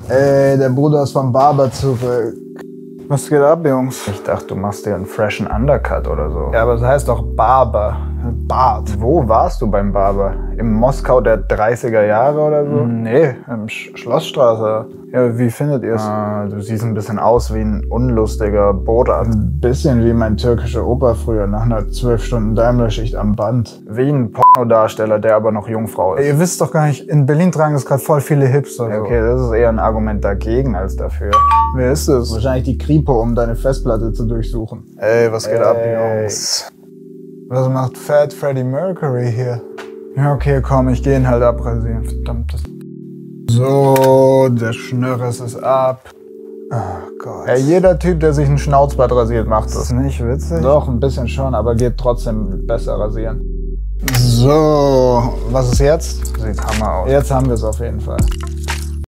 Ey, der Bruder ist vom Barber zurück. Was geht ab, Jungs? Ich dachte, du machst dir einen freshen Undercut oder so. Ja, aber das heißt doch Barber. Bart. Wo warst du beim Barber? Im Moskau der 30er Jahre oder so? Nee, im Schlossstraße. Ja, wie findet ihr's? Du siehst ein bisschen aus wie ein unlustiger Borat. Ein bisschen wie mein türkischer Opa früher, nach einer 12-Stunden-Daimler-Schicht am Band. Wie ein Pornodarsteller, der aber noch Jungfrau ist. Ey, ihr wisst doch gar nicht, in Berlin tragen das gerade voll viele Hipster. Ja, okay, das ist eher ein Argument dagegen als dafür. Wer ist es? Wahrscheinlich die Kripo, um deine Festplatte zu durchsuchen. Ey, was geht ab, Jungs? Was macht Fat Freddie Mercury hier? Ja, okay, komm, ich geh ihn halt abrasieren. Verdammt. So, der Schnürres ist ab. Oh Gott. Ey, jeder Typ, der sich ein Schnauzbart rasiert, macht das. Ist nicht witzig? Doch, ein bisschen schon, aber geht trotzdem besser rasieren. So, was ist jetzt? Sieht Hammer aus. Jetzt haben wir es auf jeden Fall.